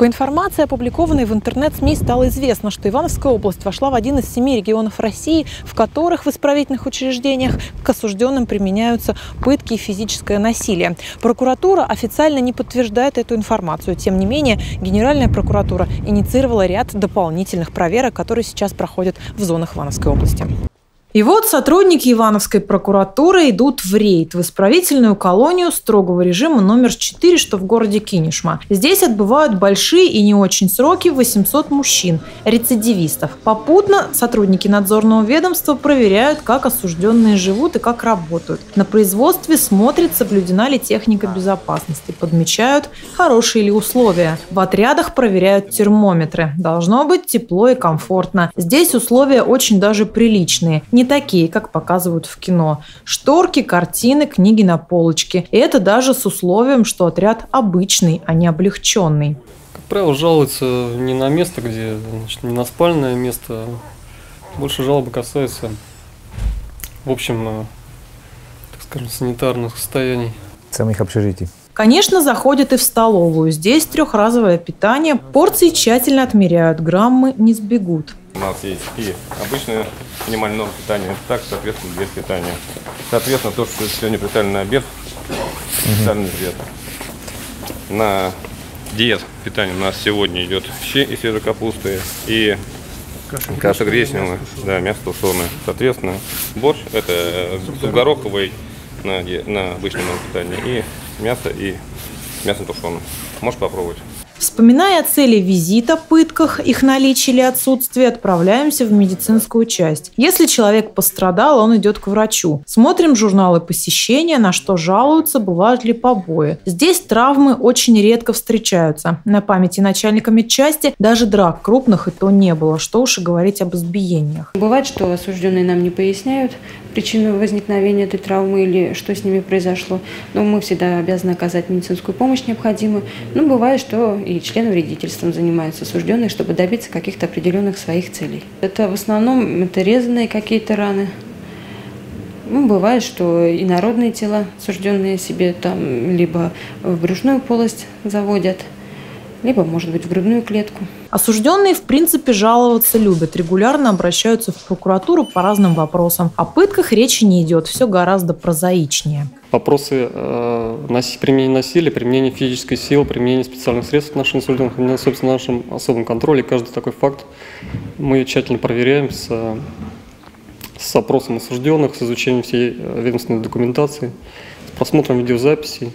По информации, опубликованной в интернет-СМИ, стало известно, что Ивановская область вошла в один из 7 регионов России, в которых в исправительных учреждениях к осужденным применяются пытки и физическое насилие. Прокуратура официально не подтверждает эту информацию. Тем не менее, Генеральная прокуратура инициировала ряд дополнительных проверок, которые сейчас проходят в зонах Ивановской области. И вот сотрудники Ивановской прокуратуры идут в рейд в исправительную колонию строгого режима номер 4, что в городе Кинешма. Здесь отбывают большие и не очень сроки 800 мужчин, рецидивистов. Попутно сотрудники надзорного ведомства проверяют, как осужденные живут и как работают. На производстве смотрят, соблюдена ли техника безопасности, подмечают, хорошие ли условия. В отрядах проверяют термометры. Должно быть тепло и комфортно. Здесь условия очень даже приличные. Не такие, как показывают в кино. Шторки, картины, книги на полочке. И это даже с условием, что отряд обычный, а не облегченный. Как правило, жалуются не на место, где, значит, не на спальное место. Больше жалобы касаются, в общем, так скажем, санитарных состояний. Самих общежитий. Конечно, заходят и в столовую. Здесь трехразовое питание. Порции тщательно отмеряют, граммы не сбегут. У нас есть и обычная минимальная норма питания, так, соответственно, без питания. Соответственно, то, что сегодня представлено на обед, специальный цвет. На диет питания у нас сегодня идет щи из свежей капусты и каша гречневая, да, мясо тушеное. Соответственно, борщ – это суп гороховый на обычном питании и мясо тушеное. Можешь попробовать. Вспоминая о цели визита, пытках, их наличии или отсутствии, отправляемся в медицинскую часть. Если человек пострадал, он идет к врачу. Смотрим журналы посещения, на что жалуются, бывают ли побои. Здесь травмы очень редко встречаются. На памяти начальника медчасти даже драк крупных и то не было, что уж и говорить об избиениях. Бывает, что осужденные нам не поясняют причину возникновения этой травмы или что с ними произошло. Но мы всегда обязаны оказать медицинскую помощь необходимую. Но бывает, что и членовредительством занимаются осужденные, чтобы добиться каких-то определенных своих целей. Это в основном резанные какие-то раны. Бывает, что инородные тела осужденные себе там либо в брюшную полость заводят, либо, может быть, в грудную клетку. Осужденные, в принципе, жаловаться любят. Регулярно обращаются в прокуратуру по разным вопросам. О пытках речи не идет, все гораздо прозаичнее. Вопросы применения насилия, применения физической силы, применения специальных средств наших осужденных, собственно, в нашем особом контроле. Каждый такой факт мы тщательно проверяем с опросом осужденных, с изучением всей ведомственной документации, с просмотром видеозаписей.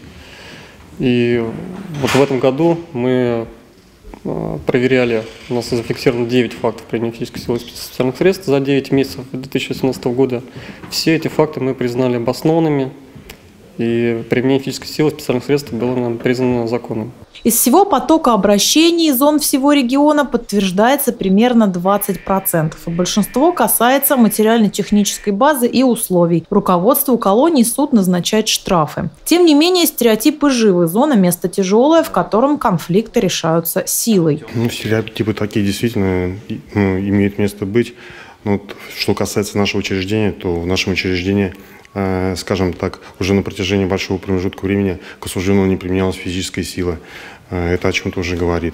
И вот в этом году мы проверяли, у нас зафиксировано 9 фактов применения физической силы и специальных средств за 9 месяцев 2018 года. Все эти факты мы признали обоснованными, и применение физической силы и специальных средств было нам признано законом. Из всего потока обращений зон всего региона подтверждается примерно 20%. И большинство касается материально-технической базы и условий. Руководству колоний суд назначает штрафы. Тем не менее, стереотипы живы. Зона – место тяжелое, в котором конфликты решаются силой. Стереотипы такие действительно имеют место быть. Что касается нашего учреждения, то в нашем учреждении, скажем так, уже на протяжении большого промежутка времени к осужденному не применялась физическая сила. Это о чем-то уже говорит.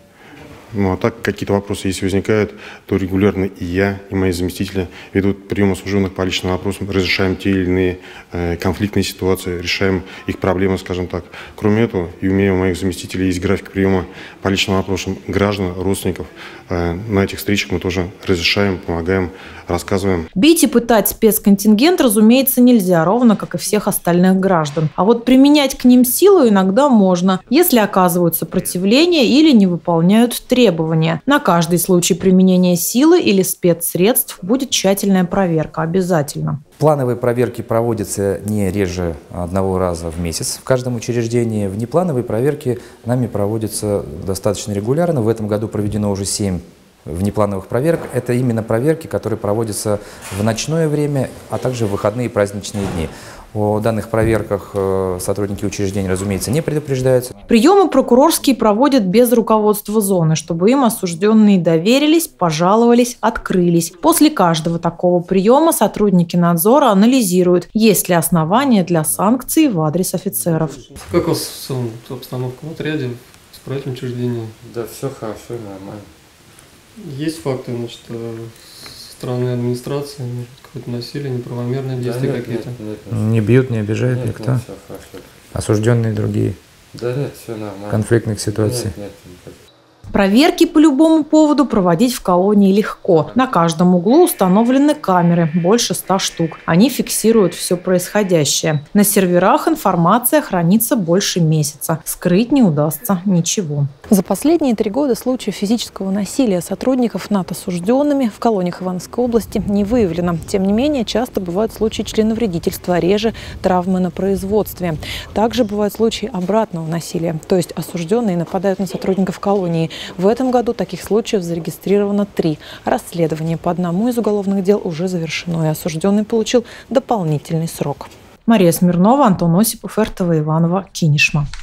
А так какие-то вопросы, если возникают, то регулярно и я, и мои заместители ведут прием осужденных по личным вопросам, разрешаем те или иные конфликтные ситуации, решаем их проблемы, скажем так. Кроме этого, и у меня, у моих заместителей есть график приема по личным вопросам граждан, родственников. На этих встречах мы тоже разрешаем, помогаем, рассказываем. Бить и пытать спецконтингент, разумеется, нельзя, ровно как и всех остальных граждан. А вот применять к ним силу иногда можно, если оказывают сопротивление или не выполняют требования. На каждый случай применения силы или спецсредств будет тщательная проверка, обязательно. Плановые проверки проводятся не реже одного раза в месяц в каждом учреждении. Внеплановые проверки нами проводятся достаточно регулярно. В этом году проведено уже 7 внеплановых проверок. Это именно проверки, которые проводятся в ночное время, а также в выходные и праздничные дни. О данных проверках сотрудники учреждения, разумеется, не предупреждаются. Приемы прокурорские проводят без руководства зоны, чтобы им осужденные доверились, пожаловались, открылись. После каждого такого приема сотрудники надзора анализируют, есть ли основания для санкций в адрес офицеров. Как у вас обстановка в отряде? исправительном учреждении. Да, все хорошо, нормально. Есть факты, значит, со стороны администрации, может, какое-то насилие, неправомерные действия какие-то? Не бьют, не обижают нет, никто? Нет, все хорошо. Осужденные другие? Да нет, все нормально. Конфликтных ситуаций? Нет, нет. Проверки по любому поводу проводить в колонии легко. На каждом углу установлены камеры, больше 100 штук. Они фиксируют все происходящее. На серверах информация хранится больше месяца. Скрыть не удастся ничего. За последние 3 года случаев физического насилия сотрудников над осужденными в колониях Ивановской области не выявлено. Тем не менее, часто бывают случаи членовредительства, реже травмы на производстве. Также бывают случаи обратного насилия, то есть осужденные нападают на сотрудников колонии. В этом году таких случаев зарегистрировано 3. Расследование по одному из уголовных дел уже завершено, и осужденный получил дополнительный срок. Мария Смирнова, Антон Осипов, РТВ Иваново, Кинешма.